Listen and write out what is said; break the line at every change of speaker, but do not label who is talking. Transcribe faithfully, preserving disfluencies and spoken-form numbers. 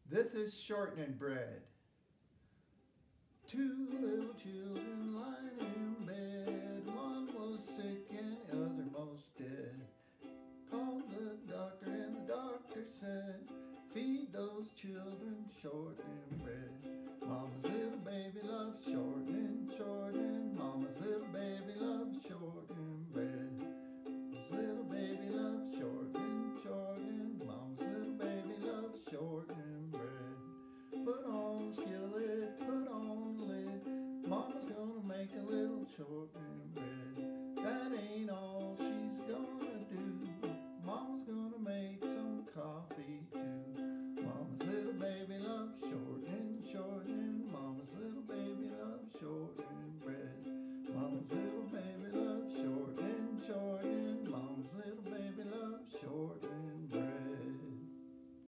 This is Shortnin Bread. Two little children lying in bed. One was sick and the other most dead. Called the doctor and the doctor said, feed those children shortnin bread. Mama's little baby loves shortnin, shortnin. Mama's little baby loves shortnin bread.